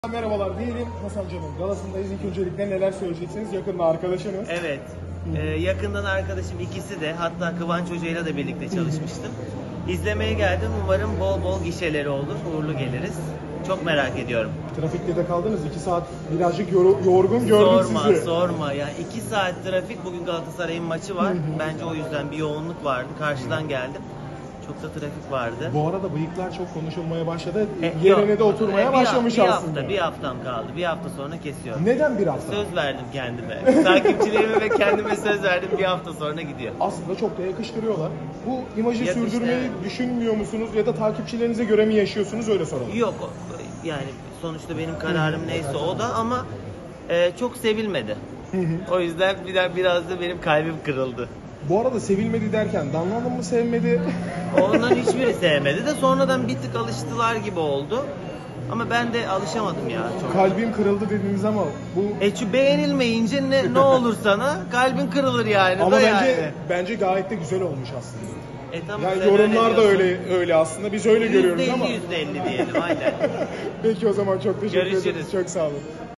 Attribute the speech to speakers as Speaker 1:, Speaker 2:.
Speaker 1: Merhabalar diyelim. Hasan Can'ın galasındayız. İlk öncelikle neler söyleyeceksiniz? Yakında arkadaşınız.
Speaker 2: Evet. Yakından arkadaşım ikisi de, hatta Kıvanç Hoca'yla da birlikte çalışmıştım. İzlemeye geldim. Umarım bol bol gişeleri olur. Uğurlu geliriz. Çok merak ediyorum.
Speaker 1: Trafikte de kaldınız. 2 saat birazcık yorgun gördük
Speaker 2: Sorma,
Speaker 1: sizi.
Speaker 2: sorma. Yani 2 saat trafik. Bugün Galatasaray'ın maçı var. Bence o yüzden bir yoğunluk vardı. Karşıdan geldim. Çok da trafik vardı.
Speaker 1: Bu arada bıyıklar çok konuşulmaya başladı.
Speaker 2: Yok.
Speaker 1: Yerine de oturmaya başlamış aslında.
Speaker 2: Bir haftam kaldı. Bir hafta sonra kesiyorum.
Speaker 1: Neden bir hafta?
Speaker 2: Söz verdim kendime. Takipçilerime ve kendime söz verdim. Bir hafta sonra gidiyor.
Speaker 1: Aslında çok da yakıştırıyorlar. Bu imajı
Speaker 2: Yakıştı,
Speaker 1: sürdürmeyi
Speaker 2: evet.
Speaker 1: düşünmüyor musunuz ya da takipçilerinize göre mi yaşıyorsunuz, öyle soralım.
Speaker 2: Yok, yani sonuçta benim kararım neyse o da, ama çok sevilmedi. O yüzden biraz da benim kalbim kırıldı.
Speaker 1: Bu arada sevilmedi derken Damla Hanım mı sevmedi?
Speaker 2: Onların hiçbiri sevmedi de sonradan bir tık alıştılar gibi oldu. Ama ben de alışamadım ya çok.
Speaker 1: Kalbim kırıldı dediniz ama bu...
Speaker 2: Çünkü beğenilmeyince ne olur sana? Kalbin kırılır yani.
Speaker 1: Ama
Speaker 2: da
Speaker 1: bence gayet de güzel olmuş aslında.
Speaker 2: Tamam,
Speaker 1: Yani
Speaker 2: sen
Speaker 1: yorumlar da
Speaker 2: diyorsun.
Speaker 1: öyle aslında. Biz öyle görüyoruz ama.
Speaker 2: %50 diyelim aynen.
Speaker 1: Peki o zaman çok teşekkür
Speaker 2: Görüşürüz.
Speaker 1: ederiz. Çok sağ olun.